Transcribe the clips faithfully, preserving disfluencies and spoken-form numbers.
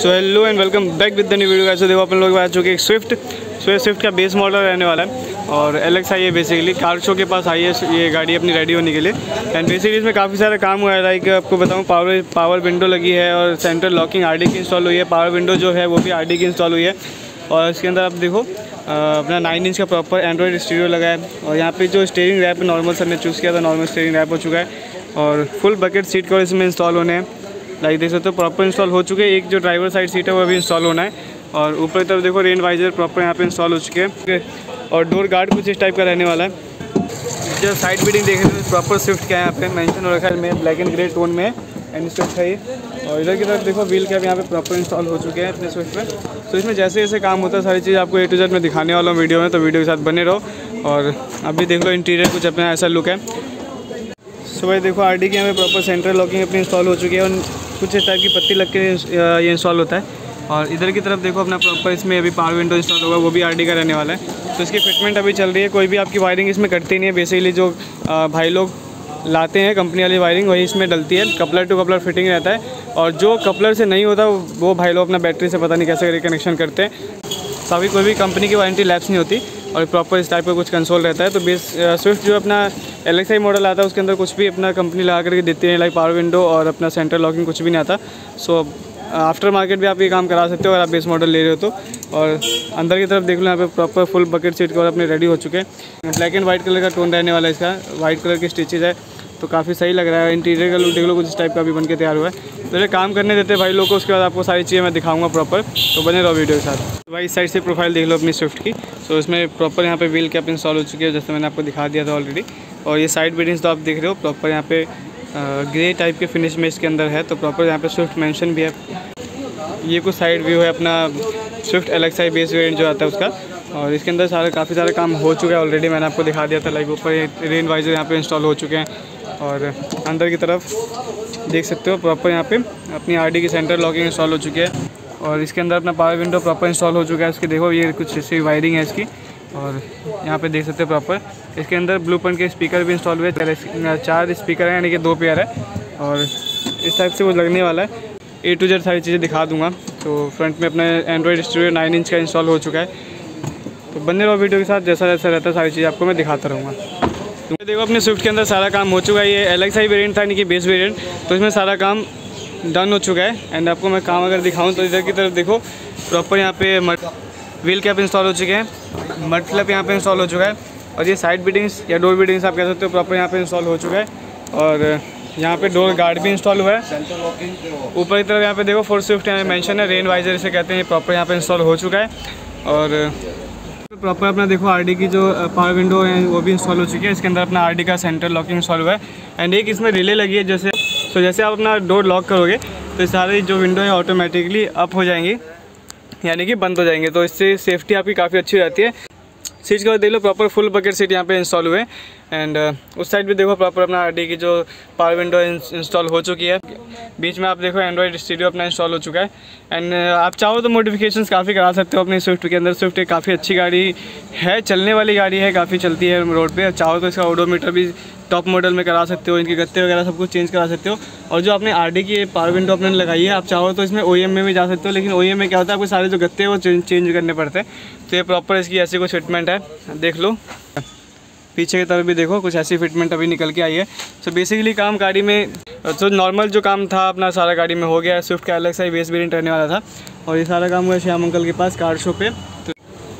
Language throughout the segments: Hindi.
So hello and welcome back with the new video guys. तो देखो अपन लोग आ चुके हैं स्विफ्ट। सो ये स्विफ्ट का बेस मॉडल रहने वाला है और एल एक्स आई है बेसिकली। कार शो के पास आई है ये गाड़ी अपनी रेडी होने के लिए। एंड बेसिकली इसमें काफ़ी सारा काम हुआ है। लाइक आपको बताऊँ, पावर पावर विंडो लगी है और सेंट्रल लॉकिंग आर डी की इंस्टॉल हुई है। पावर विंडो जो है वो भी आर डी की इंस्टॉल हुई है। और इसके अंदर आप देखो अपना नाइन इंच का प्रॉपर एंड्रॉयड स्टीरियो लगा है। और यहाँ पे जो स्टीयरिंग रैप नॉर्मल सर ने चूज़ किया था, नॉर्मल स्टीयरिंग रैप हो चुका है। और फुल बकेट सीट कवर इसमें इंस्टॉल होने हैं। लाइक देख सकते हो प्रॉपर इंस्टॉल हो चुके हैं। एक जो ड्राइवर साइड सीट है वो अभी इंस्टॉल होना है। और ऊपर की तरफ देखो रेन वाइजर प्रॉपर यहाँ पे इंस्टॉल हो चुके हैं। और डोर गार्ड कुछ इस टाइप का रहने वाला है। जो साइड बीडिंग देख रहे हैं प्रॉपर स्विफ्ट का यहाँ पे मेंशन हो रखा है में ब्लैक एंड ग्रे टोन में एंड स्विफ्ट है ये। और इधर की तरफ देखो व्हील कैप यहाँ पे प्रॉपर इंस्टॉल हो चुके हैं अपने स्विफ्ट में। तो इसमें जैसे जैसे काम होता है सारी चीज़ आपको ए टू जेड में दिखाने वाला हूँ वीडियो में, तो वीडियो के साथ बने रहो। और अभी देख लो इंटीरियर कुछ अपना ऐसा लुक है। सो भाई देखो आर डी के यहाँ पे प्रॉपर सेंट्रल लॉकिंग अपनी इंस्टॉल हो चुकी है और कुछ इस टाइप की पत्ती लग के ये इंस्टॉल होता है। और इधर की तरफ देखो अपना प्रॉपर इसमें अभी पावर विंडो इंस्टॉल होगा, वो भी आर डी का रहने वाला है। तो इसकी फिटमेंट अभी चल रही है। कोई भी आपकी वायरिंग इसमें कटती नहीं है। बेसिकली जो भाई लोग लाते हैं कंपनी वाली वायरिंग वही इसमें डलती है। कपलर टू कपलर फिटिंग रहता है। और जो कपलर से नहीं होता वो भाई लोग अपना बैटरी से पता नहीं कैसे करके कनेक्शन करते हैं। सभी कोई भी कंपनी की वारंटी लैप्स नहीं होती और प्रॉपर इस टाइप का कुछ कंसोल रहता है। तो बेस स्विफ्ट जो अपना एल एक्स आई मॉडल आता है उसके अंदर कुछ भी अपना कंपनी लगा करके देती है। लाइक पावर विंडो और अपना सेंट्रल लॉकिंग कुछ भी नहीं आता। सो आफ्टर मार्केट भी आप ये काम करा सकते हो अगर आप बेस मॉडल ले रहे हो तो। और अंदर की तरफ देख लो यहाँ पे proper full bucket seat cover अपने रेडी हो चुके हैं। ब्लैक एंड वाइट कलर का टोन रहने वाला है इसका। वाइट कलर की स्टिचेज है तो काफ़ी सही लग रहा है। इंटीरियर का लुक देख लो कुछ इस टाइप का भी बन के तैयार हुआ है। तो ये काम करने देते हैं भाई लोग को, उसके बाद आपको सारी चीज़ें मैं दिखाऊंगा प्रॉपर। तो बने रहो वीडियो के साथ। तो भाई इस साइड से प्रोफाइल देख लो अपनी स्विफ्ट की। तो इसमें प्रॉपर यहाँ पे व्हील कैप इंस्टॉल हो चुकी है जैसे मैंने आपको दिखा दिया था ऑलरेडी। और ये साइड बीडिंग्स तो आप देख रहे हो प्रॉपर यहाँ पे ग्रे टाइप के फिनिश में इसके अंदर है। तो प्रॉपर यहाँ पे स्विफ्ट मेंशन भी है। ये कुछ साइड व्यू है अपना Swift L X I base variant जो आता है उसका। और इसके अंदर सारा काफ़ी सारा काम हो चुका है ऑलरेडी, मैंने आपको दिखा दिया था। लाइक ऊपर रेन वाइजर यहाँ पे इंस्टॉल हो चुके हैं। और अंदर की तरफ देख सकते हो प्रॉपर यहाँ पे अपनी आर डी की सेंटर लॉकिंग इंस्टॉल हो चुकी है। और इसके अंदर अपना पावर विंडो प्रॉपर इंस्टॉल हो चुका है। इसकी देखो ये कुछ ऐसी वायरिंग है इसकी। और यहाँ पे देख सकते हो प्रॉपर इसके अंदर ब्लूप्रिंट के स्पीकर भी इंस्टॉल हुए। चार स्पीकर हैं यानी कि दो पेयर है। और इस टाइप से वो लगने वाला है। ए टू जेड सारी चीज़ें दिखा दूंगा। तो फ्रंट में अपना एंड्रॉयड स्टूडियो नाइन इंच का इंस्टॉल हो चुका है। तो बने रहो वीडियो के साथ, जैसा जैसा रहता है सारी चीज़ आपको मैं दिखाता रहूँगा। तो देखो अपने स्विफ्ट के अंदर सारा काम हो चुका है। ये एल एक्स आई वेरिएंट था यानी कि बेस वेरिएंट, तो इसमें सारा काम डन हो चुका है। एंड आपको मैं काम अगर दिखाऊं तो इधर की तरफ देखो प्रॉपर यहाँ पे मड व्हील कैप इंस्टॉल हो चुके हैं। मड फ्लैप यहाँ पे इंस्टॉल हो चुका है। और ये साइड बीडिंग्स या डोर बीडिंग्स आप कह सकते हो प्रॉपर यहाँ पे इंस्टॉल हो चुका है। और यहाँ पे डोर गार्ड भी इंस्टॉल हुआ है। ऊपर की तरफ यहाँ पे देखो फोर स्विफ्ट यहाँ मेंशन है, रेन वाइजर इसे कहते हैं, प्रॉपर यहाँ पे इंस्टॉल हो चुका है। और प्रॉपर अपना देखो आर डी की जो पावर विंडो है वो भी इंस्टॉल हो चुकी है। इसके अंदर अपना आर डी का सेंटर लॉकिंग इंस्टॉल हुआ है। एंड एक इसमें रिले लगी है जैसे, तो जैसे आप अपना डोर लॉक करोगे तो सारी जो विंडो है ऑटोमेटिकली अप हो जाएंगी यानी कि बंद हो जाएंगे। तो इससे सेफ्टी आपकी काफ़ी अच्छी रहती है। सीट का देख लो प्रॉपर फुल बकेट सीट यहाँ पे इंस्टॉल हुए। एंड uh, उस साइड भी देखो प्रॉपर अपना आर डी की जो पावर विंडो इंस्टॉल हो चुकी है। बीच में आप देखो एंड्रॉयड स्टीरियो अपना इंस्टॉल हो चुका है। एंड uh, आप चाहो तो मॉडिफिकेशंस काफ़ी करा सकते हो अपनी स्विफ्ट के अंदर। स्विफ्ट एक काफ़ी अच्छी गाड़ी है, चलने वाली गाड़ी है, काफ़ी चलती है रोड पे। चाहो तो इसका ओडोमीटर भी टॉप मॉडल में करा सकते हो, इनके गत्ते वगैरह सब कुछ चेंज करा सकते हो। और जो आपने आर डी की पावर विंडो अपने लगाई है, आप चाहो तो इसमें ओ ई एम में भी जा सकते हो। लेकिन ओ ई एम में क्या होता है आपको सारे जो गत्ते हैं वो चेंज करने पड़ते हैं। तो ये प्रॉपर इसकी ऐसी कुछ फिटमेंट है, देख लो। पीछे की तरफ भी देखो कुछ ऐसी फिटमेंट अभी निकल के आई है। सो बेसिकली काम गाड़ी में तो नॉर्मल जो काम था अपना सारा गाड़ी में हो गया। स्विफ्ट का L X I base variant रहने वाला था और ये सारा काम हुआ श्याम अंकल के पास कार शो पे। तो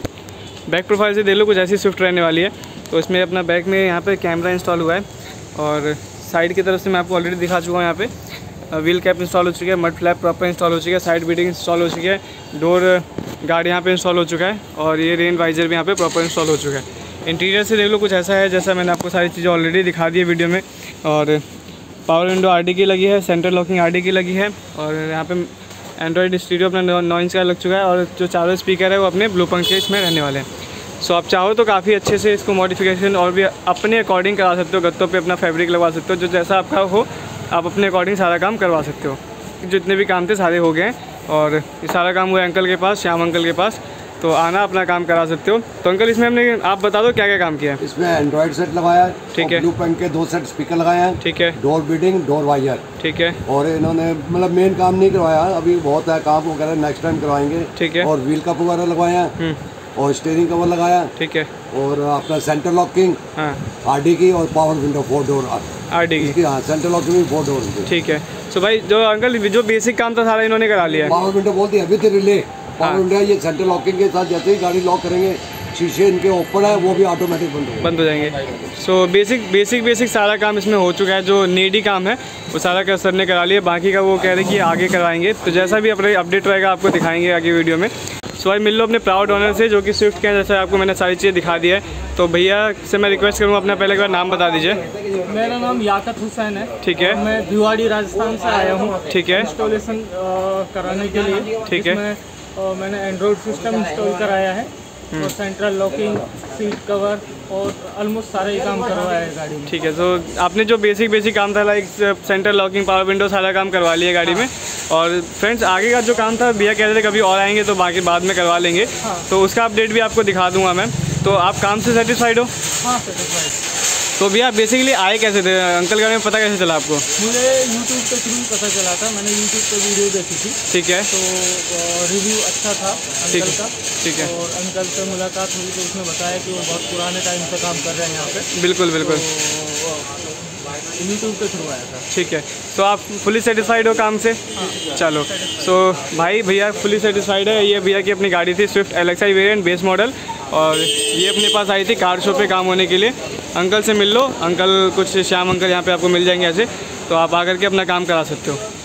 बैक प्रोफाइल से देख लो कुछ ऐसी स्विफ्ट रहने वाली है। तो इसमें अपना बैक में यहाँ पे कैमरा इंस्टॉल हुआ है। और साइड की तरफ से मैं आपको ऑलरेडी दिखा चुका हूँ। यहाँ पे व्हील कैप इंस्टॉल हो चुकी है, मड फ्लैप प्रॉपर इंस्टॉल हो चुकी है, साइड बीडिंग इंस्टॉल हो चुकी है, डोर गार्ड यहाँ पे इंस्टॉल हो चुका है। और ये रेन वाइजर भी यहाँ पे प्रॉपर इंस्टॉल हो चुका है। इंटीरियर से देख लो कुछ ऐसा है जैसा मैंने आपको सारी चीज़ें ऑलरेडी दिखा दी है वीडियो में। और पावर विंडो आर डी की लगी है, सेंटर लॉकिंग आर डी की लगी है। और यहाँ पे एंड्रॉयड स्टीरियो अपना नौ इंच का लग चुका है। और जो चारों स्पीकर है वो अपने ब्लूप्रिंट के इसमें रहने वाले हैं। सो आप चाहो तो काफ़ी अच्छे से इसको मॉडिफिकेशन और भी अपने अकॉर्डिंग करा सकते हो। गत्तों पे अपना फैब्रिक लगवा सकते हो, जो जैसा आपका हो आप अपने अकॉर्डिंग सारा काम करवा सकते हो। जितने भी काम थे सारे हो गए हैं। और ये सारा काम हुआ अंकल के पास, श्याम अंकल के पास। तो आना अपना काम करा सकते हो। तो अंकल इसमें हमने, आप बता दो क्या क्या काम किया है। इसमें एंड्रॉइड सेट लगाया है, ठीक है, ब्लू पेंट के दो सेट स्पीकर लगाए हैं, ठीक है, डोर बीडिंग, डोर वाइजर, ठीक है, और इन्होंने मतलब मेन काम नहीं करवाया, अभी बहुत है काम वगैरह, नेक्स्ट टाइम करवाएंगे, ठीक है, और व्हील कप वगैरह लगवाया है और स्टीयरिंग कवर लगाया, ठीक है, और अपना सेंटर लॉकिंग, हाँ, आरडी की और power window four door RD की, हाँ, सेंटर लॉकिंग फोर डोर, ठीक है। तो भाई जो अंकल जो बेसिक काम था सारा इन्होंने करा लिया है। पावर विंडो बोलती है अभी तो रिले पावर विंडो, ये सेंटर लॉकिंग के साथ जैसे ही गाड़ी लॉक करेंगे शीशे इनके ओपन है वो भी ऑटोमेटिक बंद हो बंद हो जाएंगे। सो बेसिक बेसिक बेसिक सारा काम इसमें हो चुका है। जो नीडी काम है वो सारा का सर ने करा लिया, बाकी का वो कह रहे कि आगे करवाएंगे। तो जैसा भी अपने अपडेट रहेगा आपको दिखाएंगे आगे वीडियो में। सो भाई मिल लो अपने प्राउड ऑनर से जो कि स्विफ्ट के हैं, जैसे आपको मैंने सारी चीज़ें दिखा दी है। तो भैया से मैं रिक्वेस्ट करूँगा अपना पहले एक बार नाम बता दीजिए। मेरा नाम याकत हुसैन है, ठीक है, मैं भिवाड़ी राजस्थान से आया हूँ, ठीक है, इंस्टॉलेशन कराने के लिए, ठीक है। मैंने एंड्रॉइड सिस्टम इंस्टॉल कराया है और सेंट्रल लॉकिंग, सीट कवर और ऑलमोस्ट सारे ही काम करवाया है गाड़ी में, ठीक है। तो आपने जो बेसिक बेसिक काम था like centre locking, power window, सारा काम करवा लिया गाड़ी में। और फ्रेंड्स आगे का जो काम था भैया कह रहे थे कभी और आएंगे तो बाकी बाद में करवा लेंगे, तो उसका अपडेट भी आपको दिखा दूंगा मैं। तो आप काम से सेटिस्फाइड हो? हाँ सेटिस्फाइड। तो भैया बेसिकली आए कैसे थे अंकल गाड़ी में, पता कैसे चला आपको? मुझे यूट्यूब के थ्रू पता चला था, मैंने यूट्यूब पे वीडियो देखी थी, ठीक है, तो रिव्यू अच्छा था अंकल का, ठीक है, और अंकल से मुलाकात हुई तो उसने बताया कि वो बहुत पुराने टाइम से काम कर रहे हैं यहाँ पे। बिल्कुल बिल्कुल, यूट्यूब के थ्रू आया था, ठीक है। तो आप फुली सेटिस्फाइड हो काम से? हाँ। चलो, सो भाई भैया फुली सेटिस्फाइड है। ये भैया की अपनी गाड़ी थी Swift L X I variant base model, और ये अपने पास आई थी कार शो पे काम होने के लिए। अंकल से मिल लो, अंकल कुछ श्याम अंकल यहाँ पे आपको मिल जाएंगे ऐसे, तो आप आकर के अपना काम करा सकते हो।